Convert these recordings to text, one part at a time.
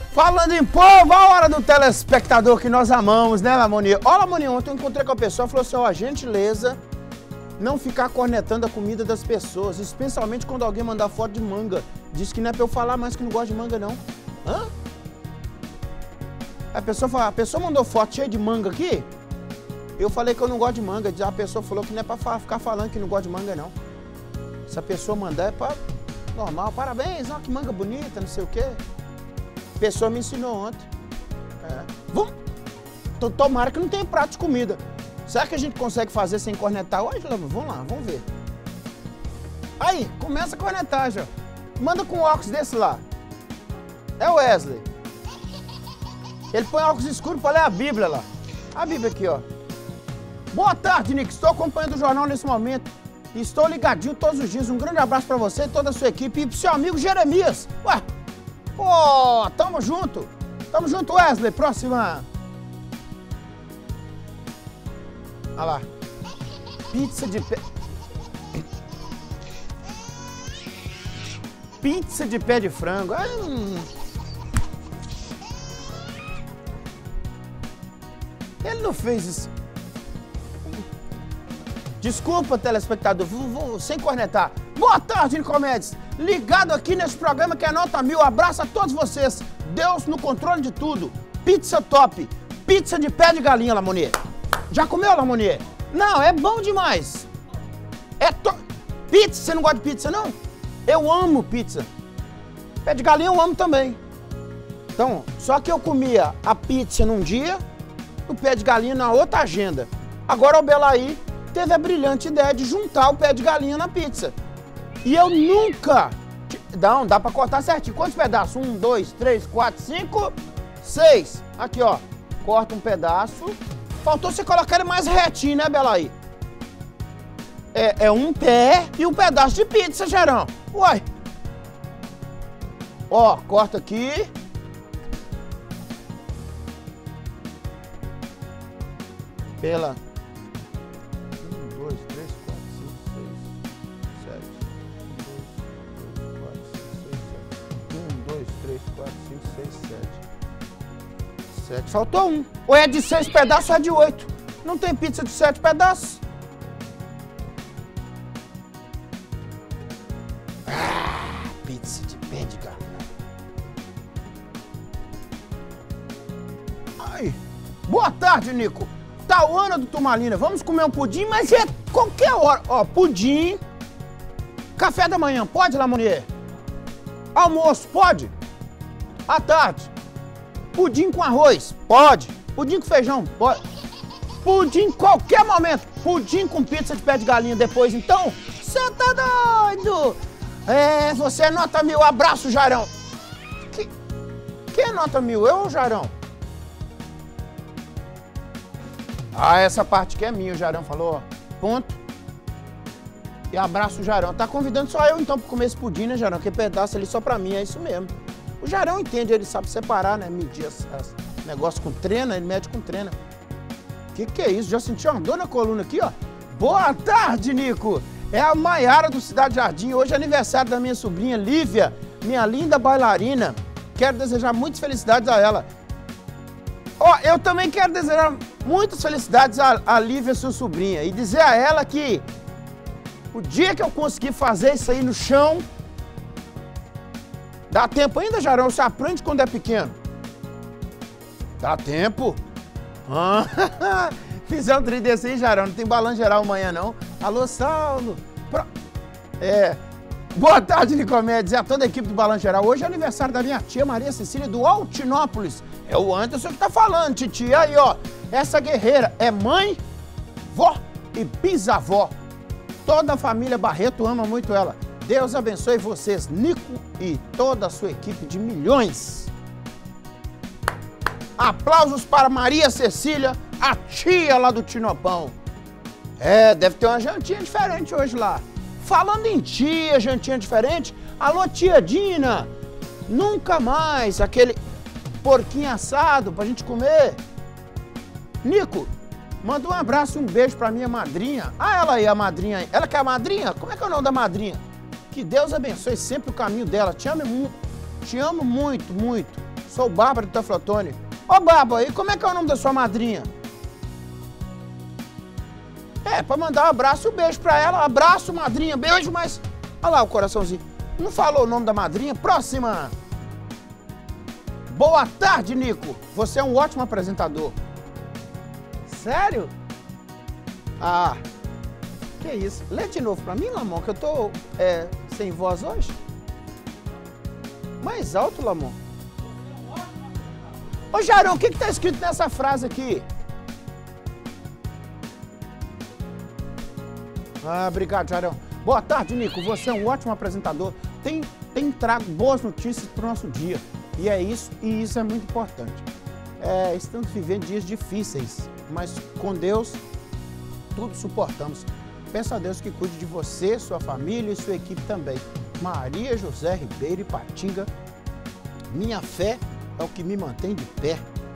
Falando em povo, a hora do telespectador que nnós amamos, né, Lamoni? Ó, Lamoni, ontem eu encontrei com a pessoa e falou assim, ó, a gentileza não ficar cornetando a comida das pessoas, especialmente quando alguém mandar foto de manga. Diz que não é pra eu falar mais que não gosta de manga, não. Hã? A pessoa mandou foto cheia de manga aqui, eu falei que eu não gosto de manga, a pessoa falou que não é pra ficar falando que não gosta de manga, não. Se a pessoa mandar é pra... normal, parabéns, ó, que manga bonita, não sei o quê. A pessoa me ensinou ontem. Vamos. Tomara que não tenha prato de comida. Será que a gente consegue fazer sem cornetar hoje, Lava? Vamos lá, vamos ver. Aí, começa a cornetar já. Manda com óculos desse lá. É o Wesley. Ele põe óculos escuros para ler a Bíblia lá. A Bíblia aqui, ó. Boa tarde, Nick. Estou acompanhando o jornal nesse momento. Estou ligadinho todos os dias. Um grande abraço para você e toda a sua equipe. E pro seu amigo Jeremias. Ué, pô, tamo junto. Tamo junto, Wesley. Próxima. Olha lá. Pizza de pé... Pizza de pé de frango. Ele não fez isso. Desculpa, telespectador, sem cornetar. Boa tarde, Nicomedes. Ligado aqui nesse programa que é nota 1000. Abraço a todos vocês. Deus no controle de tudo. Pizza top. Pizza de pé de galinha, Lamonier. Já comeu, Lamonier? Não, é bom demais. Pizza, você não gosta de pizza, não? Eu amo pizza. Pé de galinha eu amo também. Então, só que eu comia a pizza num dia, o pé de galinha na outra agenda. Agora o Belaí teve a brilhante ideia de juntar o pé de galinha na pizza. E eu nunca... Não, dá pra cortar certinho. Quantos pedaços? 1, 2, 3, 4, 5, 6. Aqui, ó. Corta um pedaço. Faltou você colocar ele mais retinho, né, Belaí? É um pé e um pedaço de pizza, Gerão. Uai. Ó, corta aqui. Pela... 1, 2, 3, 4, 5, 6, 7. 1, 2, 3, 4, 5, 6, 7. Faltou um. Ou é de 6 pedaços ou é de 8. Não tem pizza de 7 pedaços. Pizza de pé de galinha. Ai. Boa tarde, Nico. Tauana do Turmalina. Vamos comer um pudim, mas é qualquer hora. Ó, pudim. Café da manhã, pode, Lamonier? Almoço, pode? À tarde. Pudim com arroz, pode. Pudim com feijão, pode. Pudim qualquer momento. Pudim com pizza de pé de galinha depois, então. Você tá doido? Você é nota 1000. Abraço, Jarão. Quem é nota 1000? Eu ou o Jarão? Essa parte que é minha, o Jarão falou, ó. Ponto. E abraço o Jarão. Tá convidando só eu, então, pra comer esse pudim, né, Jarão? Que pedaço ali só pra mim, é isso mesmo. O Jarão entende, ele sabe separar, né? Medir negócio com trena, ele mede com trena. Que é isso? Já senti uma dor na coluna aqui, ó. Boa tarde, Nico. É a Maiara do Cidade Jardim. Hoje é aniversário da minha sobrinha Lívia, minha linda bailarina. Quero desejar muitas felicidades a ela. Ó, eu também quero desejar muitas felicidades a Lívia, sua sobrinha. E dizer a ela que o dia que eu conseguir fazer isso aí no chão... Dá tempo ainda, Jarão? Você aprende quando é pequeno. Dá tempo? Fizemos um trem desse aí, Jarão. Não tem balanço geral amanhã, não. Alô, Saulo. Boa tarde, Nicomedes. E a toda a equipe do Balanço Geral. Hoje é aniversário da minha tia Maria Cecília do Altinópolis. É o Anderson que tá falando, titia. Aí, ó. Essa guerreira é mãe, vó e bisavó. Toda a família Barreto ama muito ela. Deus abençoe vocês, Nico e toda a sua equipe de milhões. Aplausos para Maria Cecília, a tia lá do Tinopão. Deve ter uma jantinha diferente hoje lá. Falando em tia, jantinha diferente, alô, tia Dina, nunca mais aquele porquinho assado pra gente comer. Nico, manda um abraço e um beijo pra minha madrinha. Ela aí, a madrinha. Ela que é a madrinha? Como é que é o nome da madrinha? Que Deus abençoe sempre o caminho dela. Te amo muito, muito. Sou Bárbara do Teoflotone. Ô, Bárbara, e como é que é o nome da sua madrinha? É, pra mandar um abraço e um beijo pra ela. Abraço, madrinha, beijo, mas... Olha lá o coraçãozinho. Não falou o nome da madrinha? Próxima. Boa tarde, Nico. Você é um ótimo apresentador. Sério? Ah, que isso. Lê de novo pra mim, Lamon, que eu tô sem voz hoje. Mais alto, Lamon. Ô, Jarão, o que tá escrito nessa frase aqui? Ah, obrigado, Jarão. Boa tarde, Nico. Você é um ótimo apresentador. Tem trago boas notícias para o nosso dia. E é isso, e isso é muito importante. Estamos vivendo dias difíceis, mas com Deus, tudo suportamos. Peço a Deus que cuide de você, sua família e sua equipe também. Maria José Ribeiro e Patinga, minha fé é o que me mantém de pé.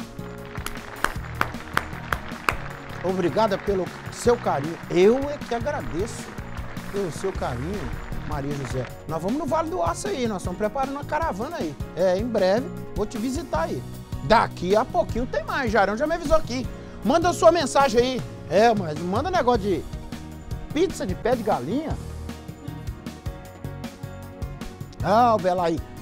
Obrigada pelo seu carinho. Eu é que agradeço pelo seu carinho, Maria José. Nós vamos no Vale do Aço aí, nós estamos preparando uma caravana aí. Em breve, vou te visitar aí. Daqui a pouquinho tem mais, Jarão já me avisou aqui. Manda a sua mensagem aí. Mas manda negócio de pizza de pé de galinha. Ah, o Bela aí.